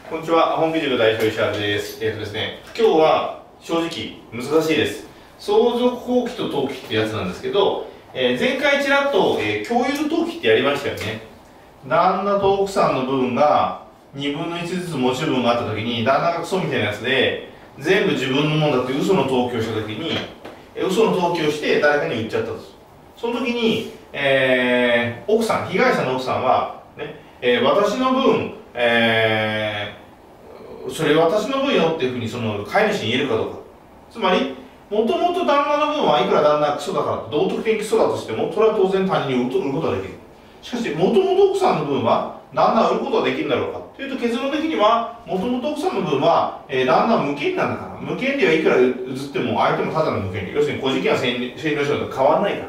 こんにちは、本気塾代表石原です。ですね、今日は正直難しいです。相続放棄と登記ってやつなんですけど、前回ちらっと、共有登記ってやりましたよね。旦那と奥さんの部分が2分の1ずつ持ち分があった時に、旦那がクソみたいなやつで全部自分のものだって嘘の登記をした時に、嘘の登記をして誰かに売っちゃったんです。その時に、奥さん、被害者の奥さんは、ね私の分、それ私の分よっていうふうにその飼い主に言えるかどうか。つまりもともと旦那の分はいくら旦那がクソだから道徳的クソだとしても、それは当然他人に売ることができる。しかしもともと奥さんの分は旦那を売ることができるんだろうかというと、結論的にはもともと奥さんの分は、旦那は無権利なんだから、無権利はいくら譲っても相手もただの無権利、要するに孤児権は占領書と変わらないから、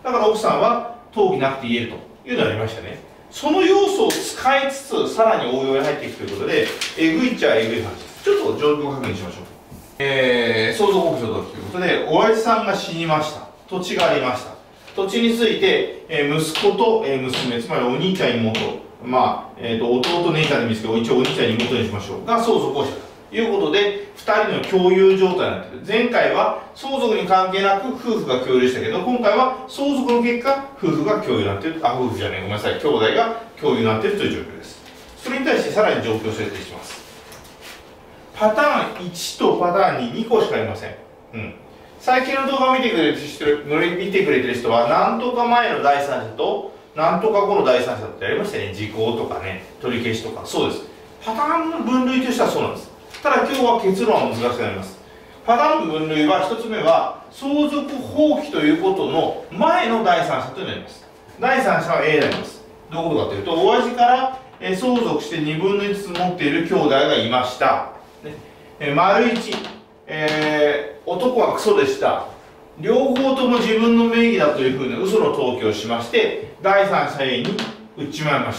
だから奥さんは登記なくて言えるというのがありましたね。その要素を使いつつさらに応用に入っていくということで、えぐいっちゃえぐい話です。ちょっと状況確認しましょう。相続放棄登記ということで、親父さんが死にました。土地がありました。土地について、息子と、娘、つまりお兄ちゃん妹、弟姉ちゃんでもいいですけど、一応お兄ちゃん妹にしましょうが相続をしたということで、2人の共有状態になっている。前回は相続に関係なく夫婦が共有したけど、今回は相続の結果夫婦が共有になっている。夫婦じゃない、ごめんなさい、兄弟が共有になっているという状況です。それに対してさらに状況を設定します。パターン1とパターン2、2個しかありません。最近の動画を見てくれてる人は、なんとか前の第三者となんとか後の第三者ってやりましたね。時効とかね、取り消しとか。そうです。パターンの分類としてはそうなんです。ただ今日は結論は難しくなります。パターンの分類は1つ目は相続放棄ということの前の第三者となります。第三者は A になります。どういうことかというと、親父から相続して2分の1ずつ持っている兄弟がいました。丸1、男はクソでした。両方とも自分の名義だというふうな嘘の登記をしまして、第三者 A に売っちまいました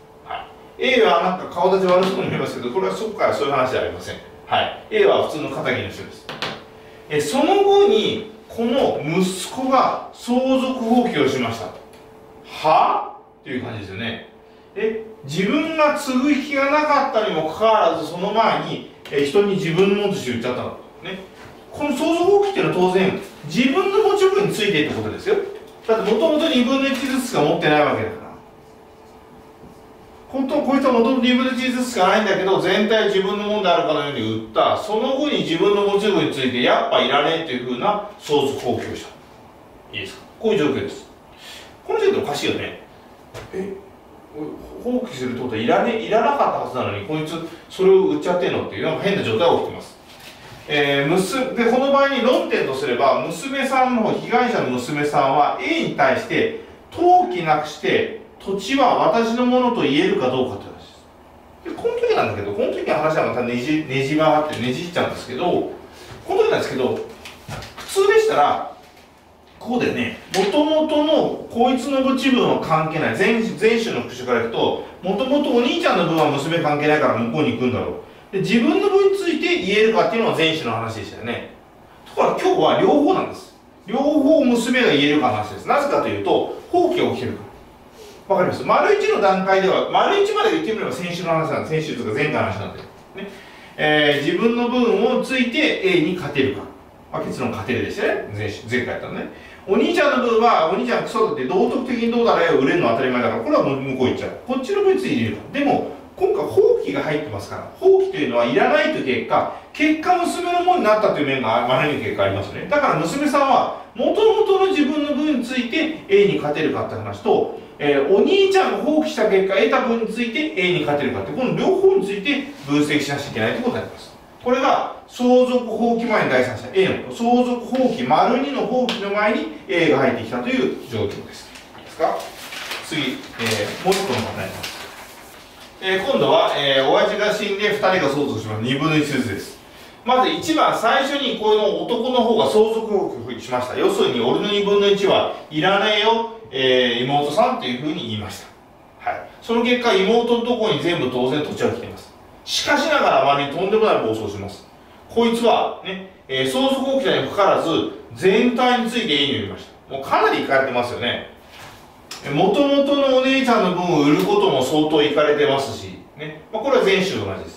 。A はなんか顔立ち悪そうに見えますけど、これはそこからそういう話ではありません。A は普通の仇の人です。その後にこの息子が相続放棄をしました。はっていう感じですよね。自分が継ぐ気がなかったにもかかわらず、その前に人に自分のものとして売っちゃったのね。この相続放棄っていうのは当然自分の持ち分についているってことですよ。だってもともと2分の1ずつしか持ってないわけだから。本当こいつはもともと2分の1ずつしかないんだけど、全体自分のものであるかのように売った。その後に自分の持ち分についてやっぱいらねえというふうな相続放棄をした。いいですか。こういう状況です。この時点でおかしいよね。放棄するってことはいらなかったはずなのに、こいつそれを売っちゃってんのっていうなんか変な状態が起きてます。でこの場合に論点とすれば、娘さんの方、被害者の娘さんは A に対して登記なくして土地は私のものと言えるかどうかという話です。でこの時なんだけど、この時の話はまたねじ曲がってねじっちゃうんですけど、この時なんですけど、普通でしたらこうでね、もともとのこいつの持ち分は関係ない。前種の復習からいくと、もともとお兄ちゃんの分は娘関係ないから向こうに行くんだろう。で自分の分について言えるかっていうのが前種の話でしたよね。ところが今日は両方なんです。両方娘が言えるかの話です。なぜかというと、放棄が起きてるから。わかります。丸1の段階では、丸1まで言ってみれば先週の話なんです。先週とか前回の話なんで、ね自分の分をついて A に勝てるか。結論勝てるでしたね。前回やったのね。お兄ちゃんの分は、お兄ちゃんクソだって道徳的にどうだら売れるのは当たり前だから、これは向こう行っちゃう。こっちの分について入れるか。でも、今回放棄が入ってますから、放棄というのはいらないという結果娘のものになったという面が学びの結果ありますよね。だから娘さんは、もともとの自分の分について A に勝てるかって話と、お兄ちゃんが放棄した結果得た分について A に勝てるかって、この両方について分析しなきゃいけないということになります。これが相続放棄前の第三者 A の相続放棄丸2の放棄の前に A が入ってきたという状況です。いいですか。次、もう一個の方になります。今度は、親父が死んで2人が相続します。2分の1ずつです。まず1番、最初にこの男の方が相続放棄しました。要するに俺の2分の1はいらねえよ、妹さんというふうに言いました。その結果、妹のところに全部当然土地が来ています。しかしながら周りにとんでもない暴走します。こいつは、ね相続放棄にもかかわらず全体について A に売りました。もうかなりいかれてますよね。もともとのお姉ちゃんの分を売ることも相当いかれてますし、これは前週と同じです。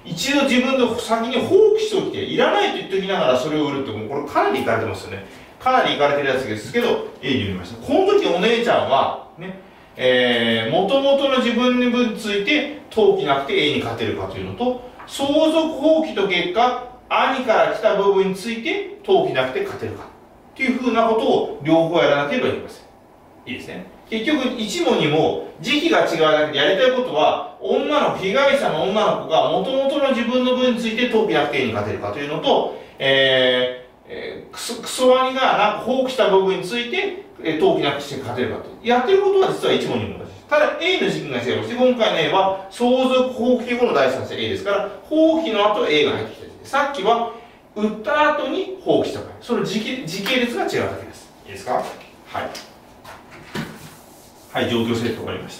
一度自分で先に放棄しておいて、いらないと言っておきながらそれを売るって、もうこれかなりいかれてますよね。かなりいかれてるやつですけど、A に売りました。この時お姉ちゃんは、ね、もともとの自分について登記なくて A に勝てるかというのと、相続放棄と結果、兄から来た部分について登記なくて勝てるかっていうふうなことを両方やらなければいけません。いいですね。結局1も2も時期が違うだけでやりたいことは、被害者の女の子がもともとの自分の分について登記なくて A に勝てるかというのと、クソ兄がなんか放棄した部分について登記なくして勝てるかと。やってることは実は1も2も同じです。ただ A の時期が違いまして、今回の A は相続放棄後の第三者 A ですから、放棄の後 A が入ってきた時です。さっきは売った後に放棄した場合、その時系列が違うだけです。いいですか？はい。はい、状況設定終わりました。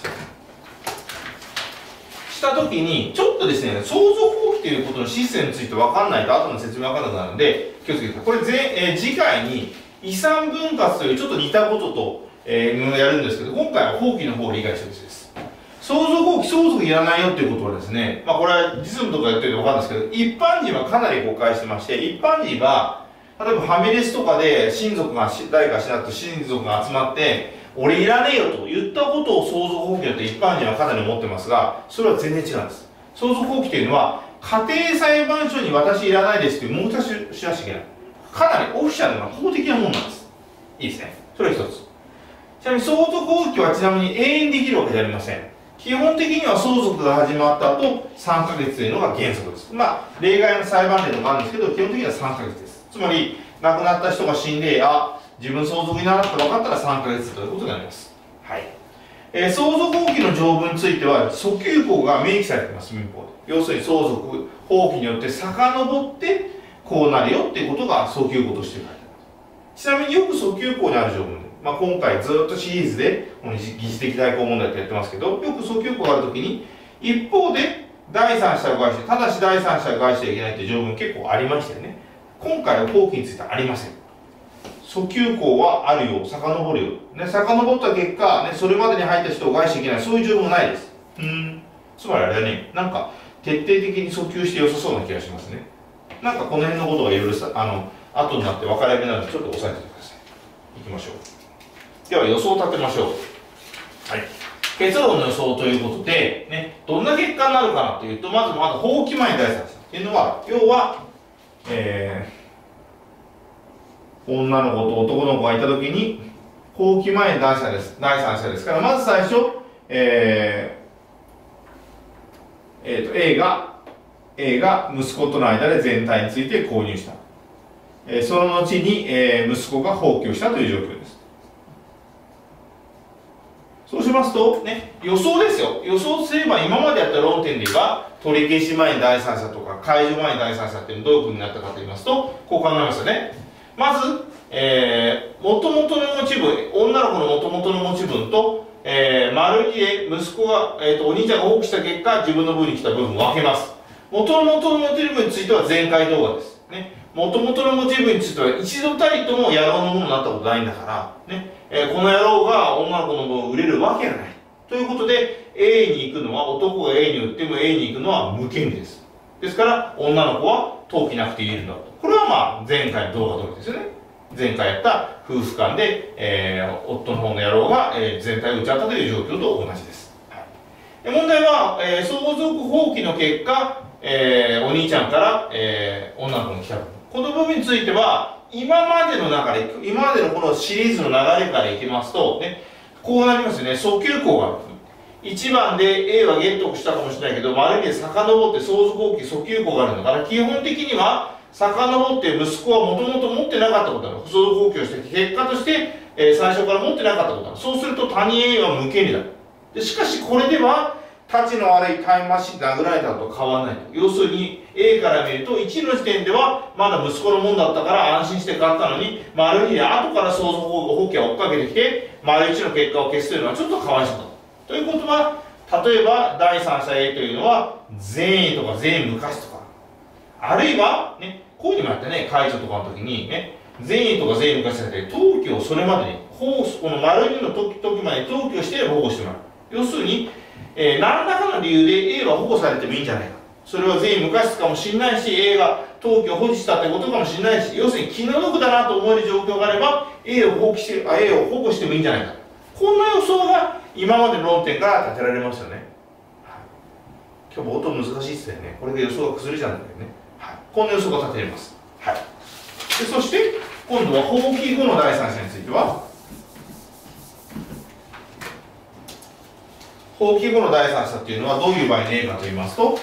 したときに、ちょっとですね、相続放棄ということのシステムについて分かんないと、後の説明分からなくなるので、気をつけてください。これ次回に遺産分割というちょっと似たことと、やるんですけど、今回は放棄の方を理解してほしいです。相続放棄、相続いらないよっていうことはですね、まあこれは実務とかやってると分かるんですけど、一般人はかなり誤解してまして、一般人は、例えばファミレスとかで親族が、誰かしなくて親族が集まって、俺いらねえよと言ったことを相続放棄だと一般人はかなり思ってますが、それは全然違うんです。相続放棄というのは、家庭裁判所に私いらないですという申し出しなきゃいけない。かなりオフィシャルな法的なものなんです。いいですね。それは一つ。ちなみに相続放棄はちなみに永遠できるわけではありません。基本的には相続が始まった後、3ヶ月というのが原則です。まあ、例外の裁判例とかあるんですけど、基本的には3ヶ月です。つまり、亡くなった人が死んで、自分相続にならなくて分かったら3ヶ月ということになります。はい。相続放棄の条文については、訴求項が明記されています、民法で。要するに相続放棄によって遡って、こうなるよっていうことが訴求項として書いてあります。ちなみによく訴求項にある条文で、まあ、今回ずっとシリーズで、この疑似的代行問題ってやってますけど、よく訴求項があるときに、一方で、第三者を害して、ただし第三者を害しちゃいけないという条文結構ありましたよね。今回は放棄についてはありません。訴求項はあるよ、遡るよ。ね、遡った結果、ね、それまでに入った人を害しちゃいけない、そういう条文ないです。つまりあれだね、なんか、徹底的に訴求して良さそうな気がしますね。なんかこの辺のことがいろいろ後になって分かれ目なので、ちょっと押さえてください。いきましょう。では予想を立てましょう。はい。結論の予想ということで、ね、どんな結果になるかなというと、まず放棄前に第三者っていうのは、要は、女の子と男の子がいたときに、放棄前に第三者ですから、まず最初、A が息子との間で全体について購入した。その後に、息子が放棄をしたという状況です。そうしますと、ね、予想ですよ。予想すれば今までやった論点で言えば、取り消し前に第三者とか、解除前に第三者っていうのはどういうふうになったかと言いますと、こう考えますよね。まず、元々の持ち分、女の子の元々の持ち分と、丸2で息子が、お兄ちゃんが放棄した結果、自分の分に来た部分を分けます。元々の持ち分については前回動画です。ね。元々の持ち分については一度たりとも野郎のものになったことないんだから、ね。この野郎が女の子の分を売れるわけがない。ということで、A に行くのは、男が A に売っても A に行くのは無権利です。ですから、女の子は登記なくていいんだと。これは前回の動画通りですよね。前回やった夫婦間で、夫の方の野郎が、全体を売っちゃったという状況と同じです。はい、問題は、相続放棄の結果、お兄ちゃんから、女の子に来た部分。この部分については、今までのこのシリーズの流れからいきますと、ね、こうなりますよね。訴求項がある。1番で A はゲットしたかもしれないけど、丸に遡って相続放棄訴求項があるんだから、基本的には、遡って息子はもともと持ってなかったことなの。相続放棄をして、結果として、最初から持ってなかったことなの。そうすると他人 A は無権利だ。でしかしこれでは、たちの悪いタイムマシンで殴られたのと変わらないと。要するに A から見ると1の時点ではまだ息子のもんだったから安心して買ったのに、丸2で後から相続放棄を追っかけてきて、丸1の結果を消すというのはちょっとかわいそうだ。ということは、例えば第三者 A というのは善意とか善意昔とか、あるいは、ね、こういうのもやってね、解除とかの時にね、善意とか善意昔じゃなくて、登記をそれまでに、この丸2の時までに登記をして保護してもらう。要するに、何らかの理由で A は保護されてもいいんじゃないか。 それは全員無過失かもしれないし、A が登記を保持したってことかもしれないし、要するに気の毒だなと思える状況があれば、A を保護してもいいんじゃないか。こんな予想が今までの論点から立てられますよね。はい、今日冒頭難しいですよね。これで予想が崩れちゃうんだけどね。はい、こんな予想が立てられます。はい、でそして、今度は放棄後の第三者については、放棄後の第三者っていうのはどういう場合の A かと言いますと、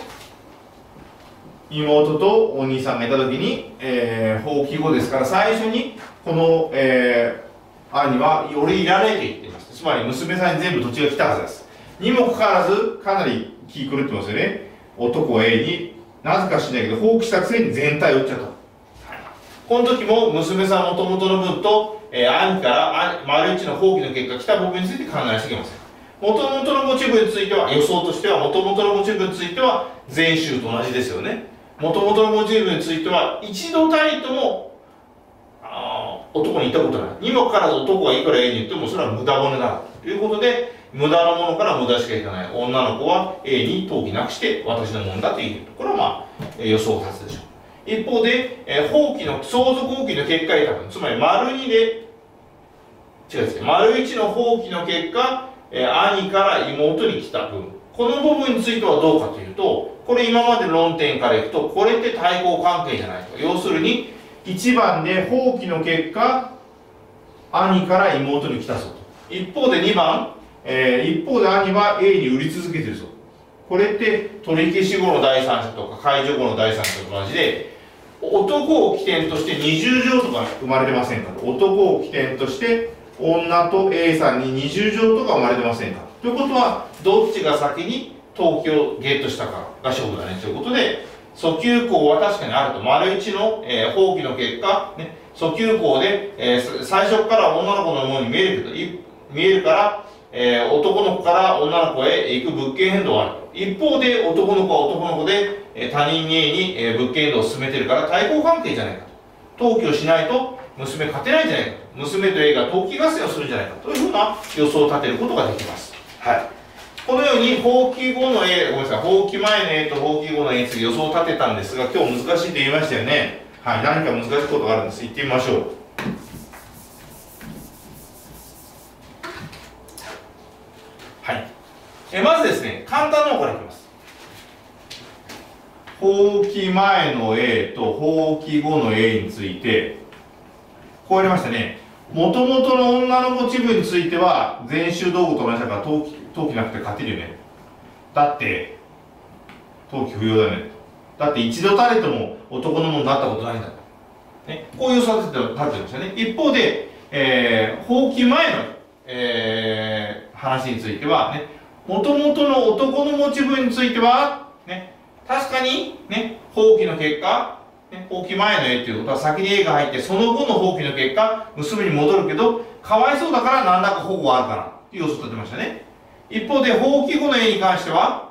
妹とお兄さんがいたときに、放棄後ですから、最初にこの、兄は俺いらねえと言っています。つまり娘さんに全部土地が来たはずです。にもかかわらず、かなり気狂ってますよね。男 A になぜかしないけど放棄したくせに全体を売っちゃった。この時も娘さんもともとの分と、兄から丸1の放棄の結果来た部分について考えなきゃいけません。もともとの持ち分については、予想としてはもともとの持ち分については全州と同じですよね。もともとの持ち分については一度たりとも男に言ったことない。にもかかわらず男がいくら A に言ってもそれは無駄骨だということで、無駄なものから無駄しかいかない女の子は A に登記なくして私のものだという。これは予想を立つでしょう。一方で、相続放棄の結果得た分、つまり丸2で、丸1の放棄の結果、兄から妹に来た分、この部分についてはどうかというと、これ今までの論点からいくと、これって対抗関係じゃないと。要するに、1番で放棄の結果、兄から妹に来たぞと。一方で2番、一方で兄は A に売り続けてるぞ。これって取り消し後の第三者とか解除後の第三者と同じで、男を起点として20乗とか生まれてませんかと。男を起点として女と A さんに20乗とか生まれてませんかということは、どっちが先に登記をゲットしたかが勝負だねということで、訴求項は確かにあると。丸1の、放棄の結果、ね、訴求項で、最初から女の子のものに見えるから、男の子から女の子へ行く物件変動があると。一方で男の子は男の子で、他人 A に、物件変動を進めてるから対抗関係じゃないかと。登記をしないと娘勝てないんじゃないかと。娘と A が登記合戦をするんじゃないかというふうな予想を立てることができます。はい。このように放棄後の A、ごめんなさい、放棄前の A と放棄後の A について予想を立てたんですが、今日難しいと言いましたよね。はい。何か難しいことがあるんです。言ってみましょう。はい。まずですね、簡単なのからいきます。放棄前の A と放棄後の A について、こうやりましたね。もともとの女の持ち分については、全集道具と同じだから登記なくて勝てるよね。だって、登記不要だね。だって一度たりとも男のものになったことないんだ。ね、こういう差立ててますよね。一方で、放棄前の、話については、ね、もともとの男の持ち分については、ね、確かに、ね、放棄の結果、ね、放棄前の A っていうことは先に A が入って、その後の放棄の結果、娘に戻るけど、かわいそうだから何らか保護があるからっていう予想を立てましたね。一方で、放棄後の A に関しては、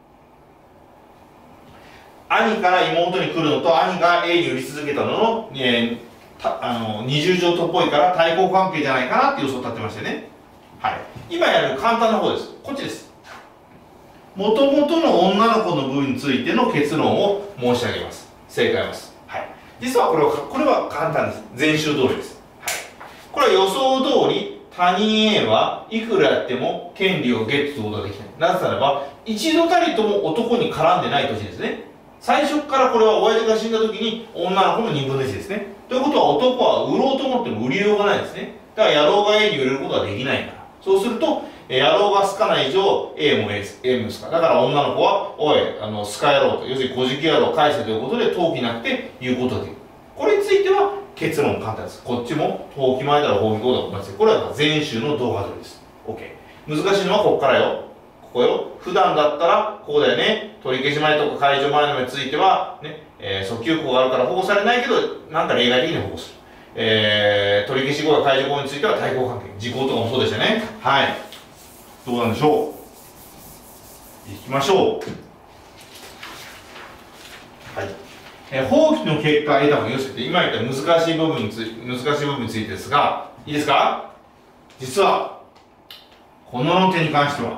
兄から妹に来るのと、兄が A に売り続けたのの、20乗とっぽいから対抗関係じゃないかなっていう予想を立てましたね。はい。今やる簡単な方です。こっちです。もともとの女の子の部分についての結論を申し上げます。正解です。はい。実はこれは簡単です。全集通りです。はい。これは予想通り、他人 A はいくらやっても権利をゲットすることができない。なぜならば、一度たりとも男に絡んでない年ですね。最初からこれは親父が死んだ時に女の子の2分の1ですね。ということは男は売ろうと思っても売りようがないですね。だから野郎が A に売れることはできないから。そうすると、野郎が好かない以上 A も A も好か。だから女の子は、おい、好かやろうと。要するに小じき野郎返せということで登記なくて言うことができる。これについては結論簡単です。こっちも登記前だろ放棄後だと同じです。これは前週の動画通りです。OK。難しいのはここからよ。ここよ。普段だったらこうだよね。取り消し前とか解除前のについては、ね、訴求項があるから保護されないけど、なんか例外的に保護する。取り消し後や解除後については対抗関係。時効とかもそうでしたね。はい。どうなんでしょう。いきましょう。はい。放棄の結果得た分、要するに今言った難しい部分についてですが、いいですか？実は、この論点に関しては、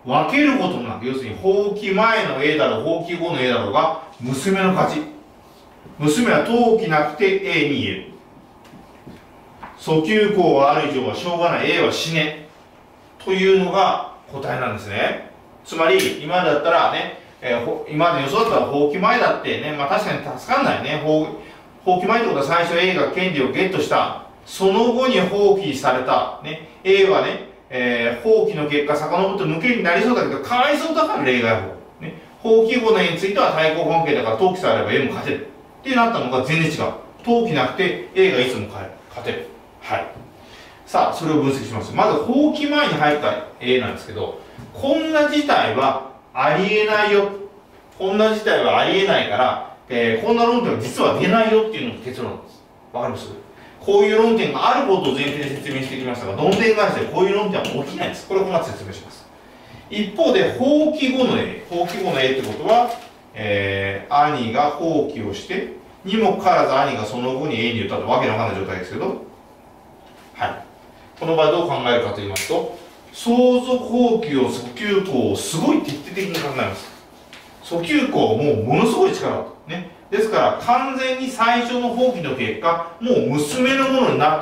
分けることもなく、要するに放棄前の A だろう、放棄後の A だろうが、娘の勝ち。娘は登記なくて A に言える。訴求項がある以上はしょうがない。A は死ね。というのが答えなんですね。つまり、今だったらね、今まで予想だったら放棄前だってね、まあ確かに助かんないね。放棄前ってことは最初 A が権利をゲットした。その後に放棄された。ね、A はね、放棄の結果、遡って無権利になりそうだけど、かわいそうだから例外法。ね、放棄後の A については対抗関係だから登記されれば A も勝てる。ってなったのが全然違う。登記なくて A がいつも勝てる。はい。さあ、それを分析します。まず、放棄前に入った A なんですけど、こんな事態はありえないよ。こんな事態はありえないから、こんな論点は実は出ないよっていうのが結論なんです。わかります？こういう論点があることを前提で説明してきましたが、どんでん返しでこういう論点は起きないんです。これをこの後説明します。一方で、放棄後の A。放棄後の A ってことは、兄が放棄をして、にもかかわらず兄がその後に A に言ったとわけのわかんない状態ですけど、はい。この場合どう考えるかと言いますと、相続放棄を訴求項をすごい徹底的に考えます。訴求項はもうものすごい力だと。ね。ですから完全に最初の放棄の結果、もう娘のものになった。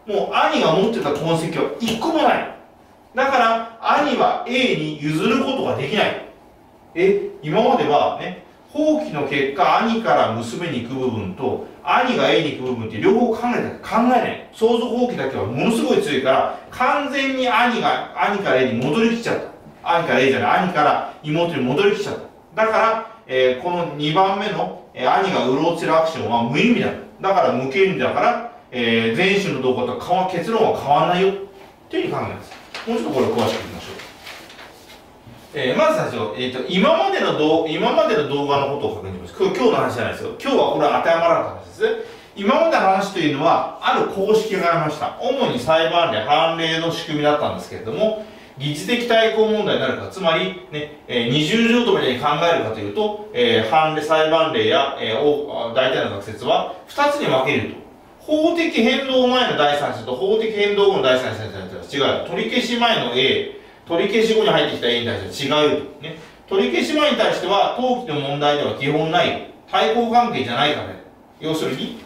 もう兄が持ってた痕跡は一個もない。だから兄は A に譲ることができない。今まではね、放棄の結果、兄から娘に行く部分と、兄が A に行く部分って両方考えない。相続放棄だけはものすごい強いから、完全に兄から A に戻りきちゃった。兄から A じゃない、兄から妹に戻りきちゃった。だから、この2番目の、兄がうろつるアクションは無意味だ。だから無権利だから、前種の動向と結論は変わらないよ。っていうふうに考えます。もうちょっとこれ詳しく見ましょう。まず最初、今までの動画のことを確認します。今日の話じゃないですよ。今日はこれは当てはまらなかった話ですね。今までの話というのは、ある公式がありました。主に裁判例、判例の仕組みだったんですけれども、疑似的対抗問題になるか、つまり、ね、二重譲渡みたいに考えるかというと、判例、裁判例や、大体の学説は2つに分けると。法的変動前の第三者と法的変動後の第三者に違う。取り消し前の A、取り消し後に入ってきた A に対しては違うよ、ね。取り消し前に対しては、登記の問題では基本ない。対抗関係じゃないからね。要するに、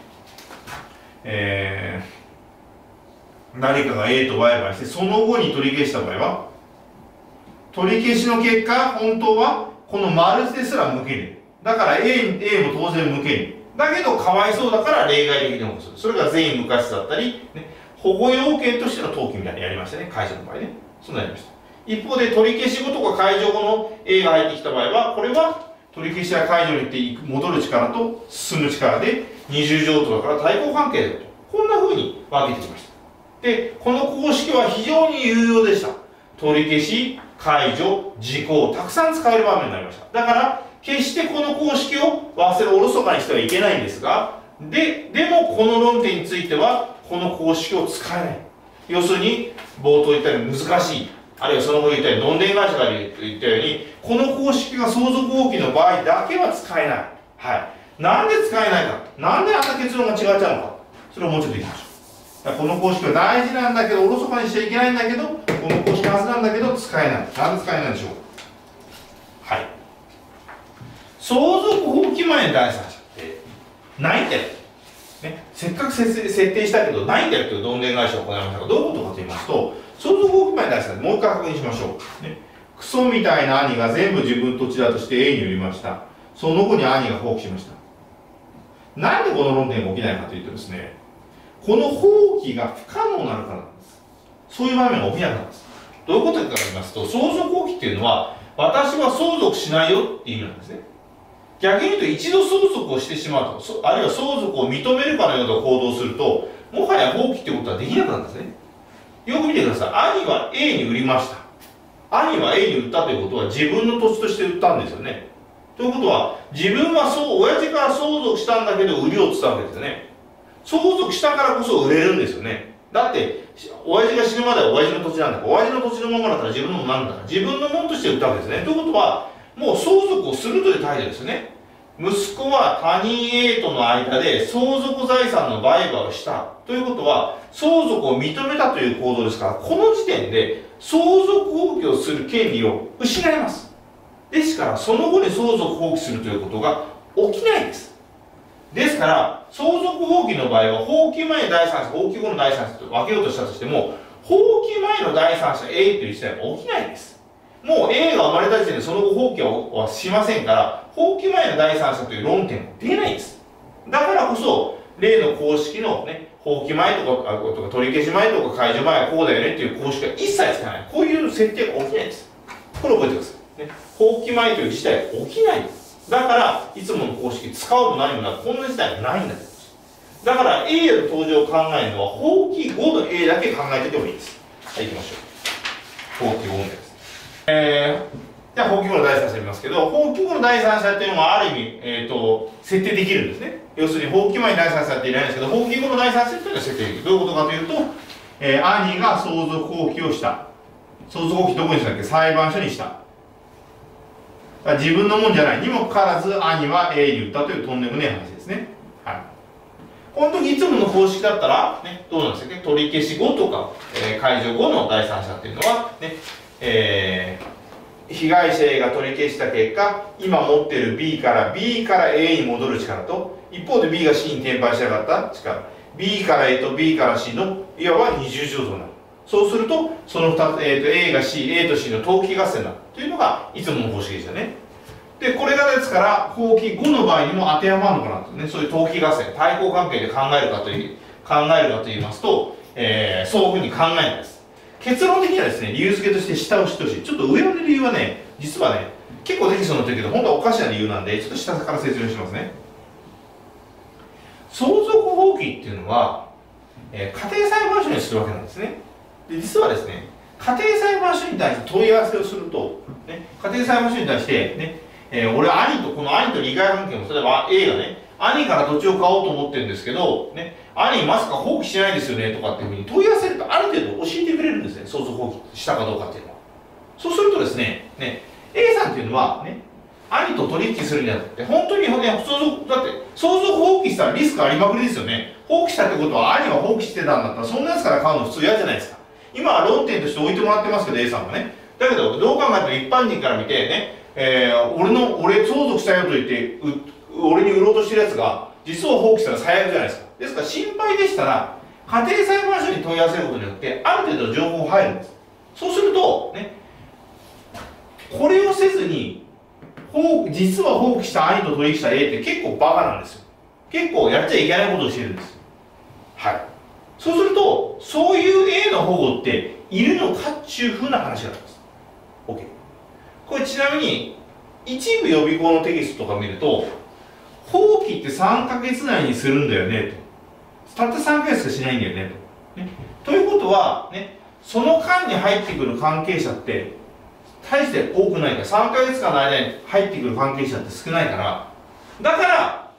誰かが A と売買して、その後に取り消した場合は、取り消しの結果、本当は、この丸ですら無権利。だから A も当然無権利。だけど、かわいそうだから例外的に保護する。それが全員無過失だったり、ね、保護要件としての登記みたいなのやりましたね。解除の場合ね。そんなやりました。一方で、取り消し後とか解除後の A が入ってきた場合は、これは取り消しや解除に行って戻る力と進む力で二重譲渡だから対抗関係だと。こんな風に分けてきました。で、この公式は非常に有用でした。取り消し、解除、時効、たくさん使える場面になりました。だから、決してこの公式をおろそかにしてはいけないんですが、でもこの論点については、この公式を使えない。要するに、冒頭言ったように難しい。あるいはその後言ったように、どんでん会社が言ったように、この公式が相続放棄の場合だけは使えない。はい。なんで使えないか。なんであんな結論が違っちゃうのか。それをもうちょっと言いましょう。この公式は大事なんだけど、おろそかにしちゃいけないんだけど、この公式のはずなんだけど、使えない。なんで使えないでしょう。はい。相続放棄前の第三者ってないんだよ。ね、せっかく設定したけど、ないんだよというどんでん返しを行いましたが、どういうことかと言いますと、相続放棄前の第三者、もう一回確認しましょう。ね、クソみたいな兄が全部自分土地だとして A に売りました。その後に兄が放棄しました。なんでこの論点が起きないかというとですね、この放棄が不可能なるからなんです。そういう場面が起きなかったんです。どういうことかと言いますと、相続放棄っていうのは、私は相続しないよっていう意味なんですね。逆に言うと、一度相続をしてしまうと、あるいは相続を認めるかのような行動をすると、もはや放棄ってことはできなくなるんですね。よく見てください。兄は A に売りました。兄は A に売ったということは自分の土地として売ったんですよね。ということは、自分は親父から相続したんだけど売りをつったわけですよね。相続したからこそ売れるんですよね。だって、親父が死ぬまでは親父の土地なんだから、親父の土地のままだったら自分のものなんだから、自分のものとして売ったわけですね。ということは、もう相続をするという態度ですよね。息子は他人 A との間で相続財産の売買をしたということは相続を認めたという行動ですから、この時点で相続放棄をする権利を失います。ですからその後に相続放棄するということが起きないです。ですから相続放棄の場合は放棄前の第三者、放棄後の第三者と分けようとしたとしても、放棄前の第三者 A という事態は起きないです。もう A が生まれた時点でその後放棄はしませんから、放棄前の第三者という論点が出ないんです。だからこそ例の公式のね、放棄前とか取り消し前とか解除前はこうだよねっていう公式が一切使わない。こういう設定が起きないんです。これ覚えてください。ね、放棄前という事態が起きないんです。だからいつもの公式使うも何もなく、こんな事態がないんだと。だから A の登場を考えるのは放棄後の A だけ考えておいてもいいです。はい、行きましょう。放棄後の A です。じゃあ放棄後の第三者見ますけど、放棄後の第三者っていうのはある意味、設定できるんですね。要するに放棄前に第三者っていないんですけど、放棄後の第三者っていうのは設定できる。どういうことかというと、兄が相続放棄をした。相続放棄どこにしたっけ？裁判所にした。自分のもんじゃないにもかかわらず兄は A に言ったというとんでもない話ですね。はい。この時いつもの公式だったら、ね、どうなんですかね、取り消し後とか、解除後の第三者っていうのは、ね、被害者 A が取り消した結果、今持っている B から A に戻る力と、一方で B が C に転売しなかった力、B から A と B から C のいわば二重乗となる。そうすると、その2つ、A が A と C の等期合戦だというのがいつもの方式でしたね。で、これがですから、放棄後の場合にも当てはまるのかなとね、そういう等期合戦、対抗関係で考えるかと言いますと、そういうふうに考えないです。結論的にはですね、理由付けとして下を知ってほしい。ちょっと上の理由はね、実はね、結構できそうになってるけど、本当はおかしな理由なんで、ちょっと下から説明しますね。相続放棄っていうのは、家庭裁判所にするわけなんですね。で、実はですね、家庭裁判所に対して問い合わせをすると、ね、家庭裁判所に対して、ね、俺はこの兄と利害関係も、例えば A がね、兄から土地を買おうと思ってるんですけど、ね、兄まさか放棄しないですよねとかっていうふうに問い合わせるとある程度教えてくれるんですね、相続放棄したかどうかっていうのは。そうするとですね、A さんっていうのは、ね、兄と取引するにあたって、本当に、ね、だって相続放棄したらリスクありまくりですよね。放棄したってことは兄が放棄してたんだったら、そんなやつから買うの普通嫌じゃないですか。今は論点として置いてもらってますけど、A さんはね。だけど、どう考えても一般人から見てね、俺相続したよと言って、俺に売ろうとしてるやつが、実は放棄したら最悪じゃないですか。ですから心配でしたら、家庭裁判所に問い合わせることによって、ある程度情報入るんです。そうすると、ね、これをせずに、実は放棄した兄と取引した A って結構バカなんですよ。結構やっちゃいけないことをしてるんです。はい。そうすると、そういう A の保護っているのかっていうふうな話があります。OK。これちなみに、一部予備校のテキストとか見ると、放棄って3ヶ月内にするんだよねと。たった3ヶ月しかしないんだよねと。ね、ということは、ね、その間に入ってくる関係者って、大して多くないから、3ヶ月間の間に入ってくる関係者って少ないから、だから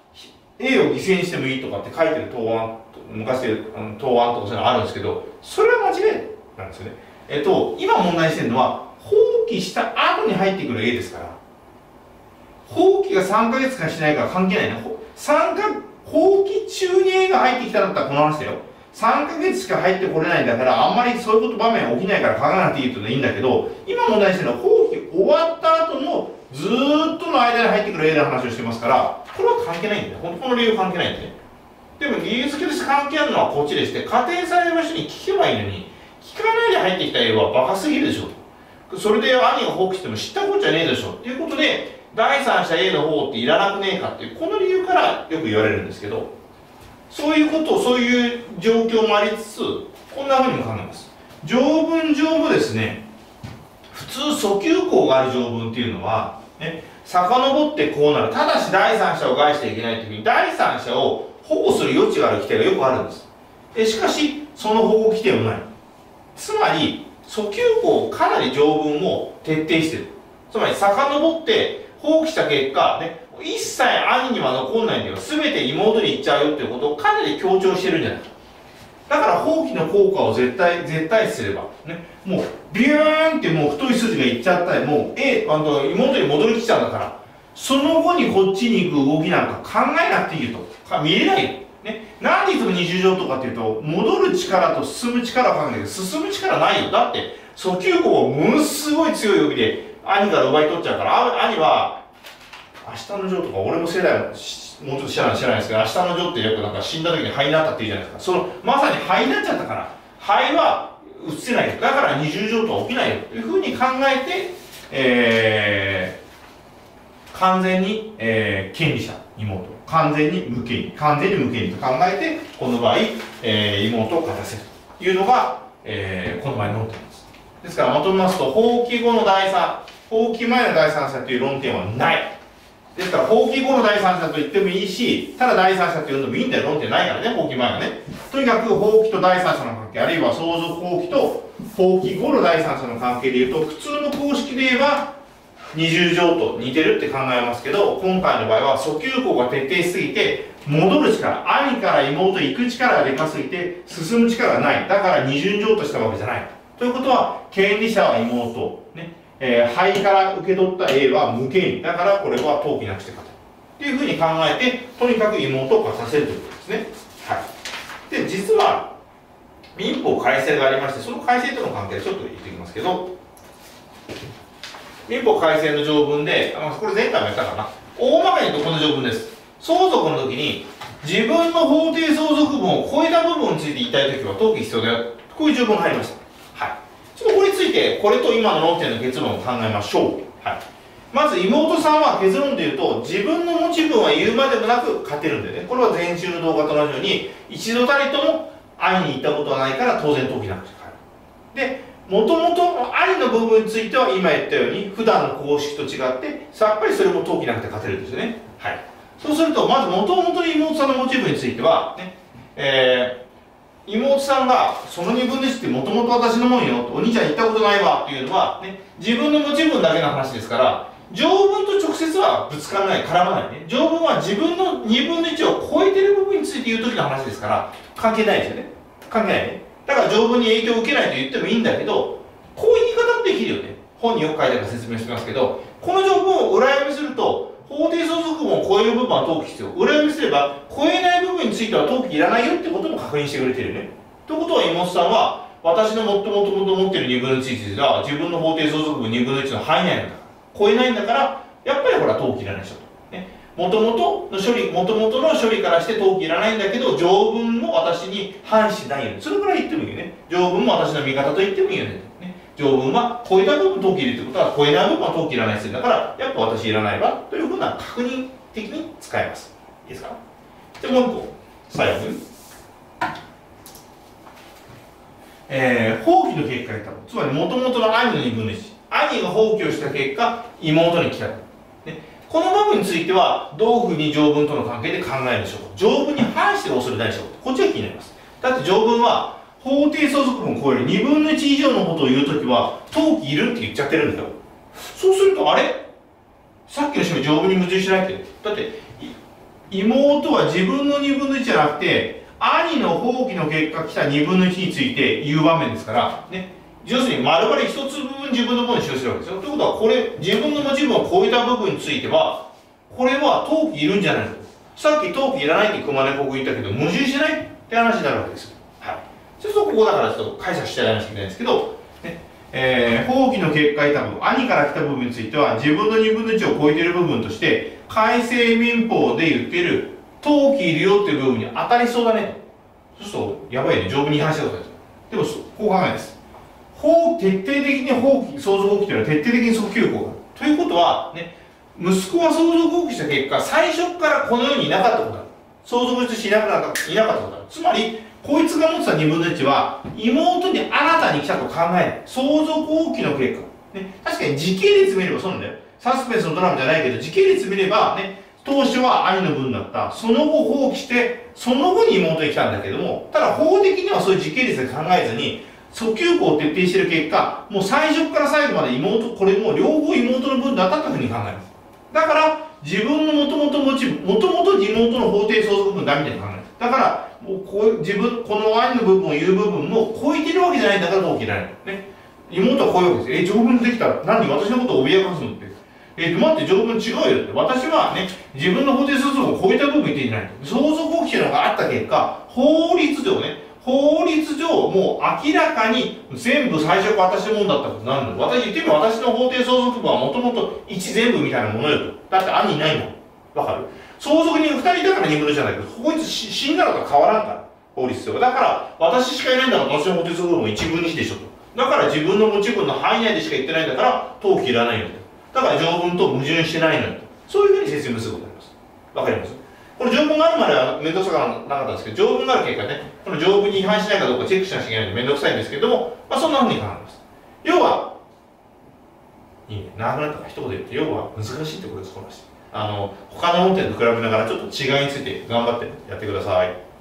、A を犠牲にしてもいいとかって書いてる答案、昔で答案とかそういうのあるんですけど、それは間違いなんですよね。今問題してるのは、放棄した後に入ってくる A ですから、放棄が3ヶ月間しないから関係ないね。放棄中に A が入ってきたんだったらこの話だよ。3ヶ月しか入ってこれないんだから、あんまりそういうこと場面起きないから書かなくていいっていうのはいいんだけど、今問題してるのは放棄終わった後のずーっとの間に入ってくる A の話をしてますから、これは関係ないんだよ。この理由関係ないんだよね。でも理由付けとして関係あるのはこっちでして、家庭裁判所に聞けばいいのに、聞かないで入ってきた A はバカすぎるでしょと。それで兄が放棄しても知ったことじゃねえでしょということで、第三者 A の方っていらなくねえかっていう、この理由からよく言われるんですけど、そういう状況もありつつ、こんなふうにも考えます。条文上もですね、普通訴求項がある条文っていうのは、ね、遡ってこうなる。ただし第三者を害しちゃいけないというふうに、第三者を保護する余地がある規定がよくあるんです。しかし、その保護規定はない。つまり、訴求項かなり条文を徹底している。つまり、遡って放棄した結果、ね、一切兄には残んないんだよ。全て妹に行っちゃうよっていうことをかなり強調してるんじゃないか。だから放棄の効果を絶対視すれば、ね、もうビューンってもう太い筋がいっちゃったり、もう妹に戻りきちゃうんだから、その後にこっちに行く動きなんか考えなくていいよと。見れないよ。ね、なんでいつも二重乗とかっていうと、戻る力と進む力を考えるけど、進む力ないよ。だって、 訴求項をものすごい強い呼びで兄から奪い取っちゃうから、兄は明日のジョーとか、俺も世代もうちょっと知らないですけど、明日のジョーってよくなんか死んだ時に灰になったって言うじゃないですか。まさに灰になっちゃったから、灰は移せないよ。だから二重譲渡は起きないよというふうに考えて、完全に、権利者、妹。完全に無権利と考えて、この場合、妹を勝たせるというのが、この場合の論点です。ですから、まとめますと、放棄後の第三、放棄前の第三者という論点はない。ですから、放棄後の第三者と言ってもいいし、ただ第三者というのもいいんだよ、論点ないからね、放棄前はね。とにかく、放棄と第三者の関係、あるいは相続放棄と放棄後の第三者の関係でいうと、普通の公式で言えば、二重譲渡似てるって考えますけど、今回の場合は訴求項が徹底しすぎて、戻る力、兄から妹へ行く力がでかすぎて、進む力がない。だから二重譲渡したわけじゃない。ということは、権利者は妹、ね、灰から受け取った A は無権利。だからこれは登記なくして勝てる。というふうに考えて、とにかく妹を勝たせるということですね。はい。で、実は、民法改正がありまして、その改正との関係でちょっと言っておきますけど、民法改正の条文で、これ前回もやったかな。大まかに言うとこの条文です。相続の時に、自分の法定相続分を超えた部分について言いたいときは登記必要だよ。こういう条文が入りました。はい。ちょっとこれについて、これと今の論点の結論を考えましょう。はい。まず妹さんは結論で言うと、自分の持ち分は言うまでもなく勝てるんでね。これは前週の動画と同じように、一度たりとも会いに行ったことはないから当然登記なくて勝る。で、もともと愛の部分については今言ったように普段の公式と違ってさっぱりそれも登記なくて勝てるんですよね。はい。そうするとまずもともとの妹さんの持ち分については、ね妹さんがその2分の1ってもともと私のもんよとお兄ちゃん言ったことないわっていうのは、ね、自分の持ち分だけの話ですから条文と直接はぶつからない絡まないね。条文は自分の2分の1を超えてる部分について言う時の話ですから関係ないですよね。関係ないね。だから条文に影響を受けないと言ってもいいんだけど、こういう言い方もできるよね。本によく書いてあるから説明してますけど、この条文を裏読みすると、法定相続分を超える部分は登記必要。裏読みすれば、超えない部分については登記いらないよってことも確認してくれてるよね。ということは、妹さんは、私のもともと持ってる2分の1については、自分の法定相続分2分の1の範囲内なんだから、超えないんだから、やっぱりこれは登記いらないでしょと。もともとの処理からして登記いらないんだけど、条文も私に反しないよね。それぐらい言ってもいいよね。条文も私の味方と言ってもいいよね。条文は超えた部分登記いるってことは、超えない部分は登記いらないって言うんだから、やっぱ私いらないわというふうな確認的に使えます。いいですか？じゃあもう一個、最後に。放棄の結果に多分、つまりもともとの兄の2分の1。兄が放棄をした結果、妹に来た。この部分については、どういうふうに条文との関係で考えるでしょうか。条文に反して恐れないでしょうか。こっちが気になります。だって条文は、法定相続分を超える2分の1以上のことを言うときは、登記いるって言っちゃってるんだよ。そうすると、あれさっきの締め条文に矛盾しないって。だって、妹は自分の2分の1じゃなくて、兄の放棄の結果来た2分の1について言う場面ですから、ね。要するに丸々一粒分自分のものに使用するわけですよ。ということは、これ、自分の持ち分を超えた部分については、これは登記いるんじゃないの？さっき登記いらないって熊根国言ったけど、矛盾しないって話になるわけですよ。はい。そうすると、ここだからちょっと解釈しちゃいなきゃいけないんですけど、ね放棄の結果得た部分、兄から来た部分については、自分の2分の1を超えている部分として、改正民法で言っている、登記いるよっていう部分に当たりそうだねと。そうすると、やばいね、条文に違反してください。でも、こう考えです。徹底的に相続放棄というのは徹底的に訴求項がある。ということは、ね、息子は相続放棄した結果、最初からこの世にいなかったことだ。相続していなかったことだ。つまり、こいつが持ってた2分の1は、妹に新たに来たと考えない。相続放棄の結果。ね、確かに時系列見ればそうなんだよ。サスペンスのドラマじゃないけど、時系列見れば、ね、当初は兄の分だった。その後放棄して、その後に妹に来たんだけども、ただ法的にはそういう時系列で考えずに、訴求項を徹底している結果、もう最初から最後までこれも両方妹の分だったというふうに考えます。だから、自分のもともと妹の法定相続分だみたいに考えます。だから、もうこの兄の部分を言う部分も超えてるわけじゃないんだから登記いらない。ね。妹はこういうわけです。条文できたら何私のことを脅かすのって。待って、条文違うよって。私はね、自分の法定相続を超えた部分言っていない。相続放棄というのがあった結果、法律上ね、 法律上もう明らかに全部最初から私のものだったことになるので、私言ってみれば私の法定相続分はもともと1全部みたいなものよと。だって兄いないもん。わかる？相続人2人いたから2分のじゃないけど、こいつ死んだのと変わらんから。法律上。だから私しかいないんだから私の法定相続分も1分の1でしょと。だから自分の持ち分の範囲内でしか言ってないんだから登記いらないよと。だから条文と矛盾してないのよと。そういうふうに説明することになります。わかります？この条文があるまでは面倒くさくなかったんですけど、条文がある結果ね、この条文に違反しないかどうかチェックしなきゃいけないので面倒くさいんですけれども、そんなふうに考えます。要は、いいね、長くなったから一言で言って、要は難しいってことです、この話。他の論点と比べながらちょっと違いについて頑張ってやってください。